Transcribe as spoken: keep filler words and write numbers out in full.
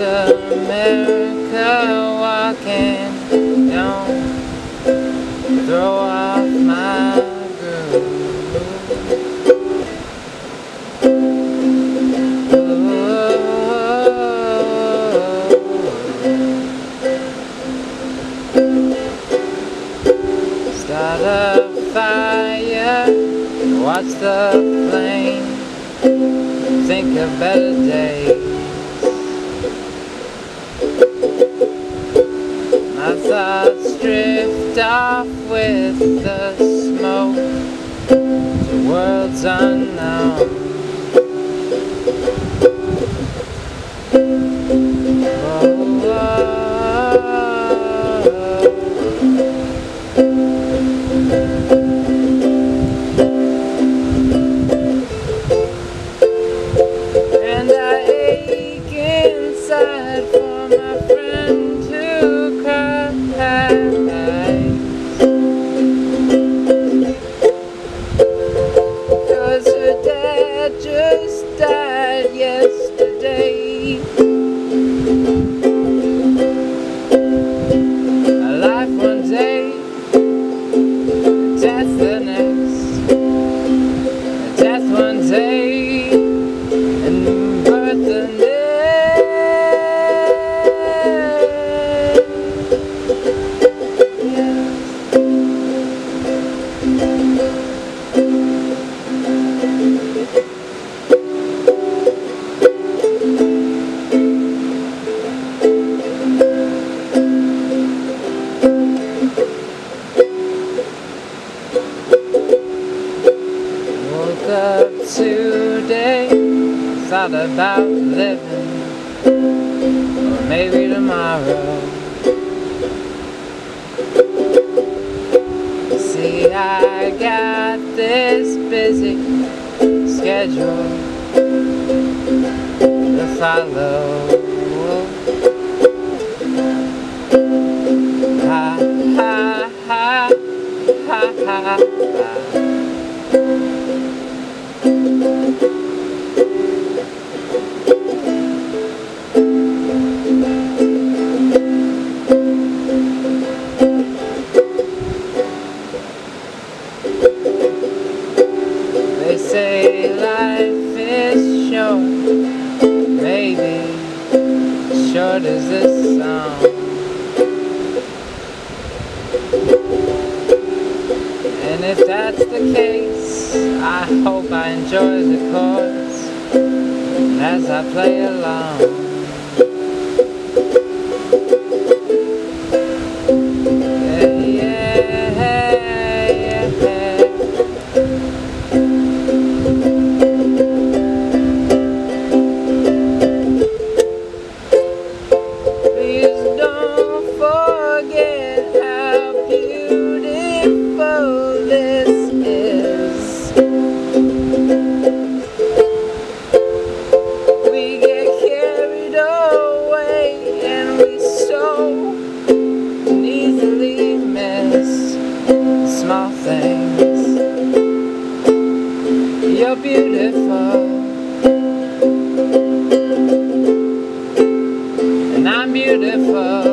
America walking. Don't throw off my groove. Start a fire, watch the flame, think of better days. My thoughts drift off with the smoke to worlds unknown. Oh, oh, and I ache inside for my friend to cry. Cause her dad just died yesterday. A life one day, death the next. A death one day, and birth the next. Woke up today, thought about living, or maybe tomorrow. See, I got this busy schedule to follow. Ha ha ha ha ha ha. They say life is short, maybe as short as this song. And if that's the case, I hope I enjoy the chords as I play along. Small things, you're beautiful, and I'm beautiful.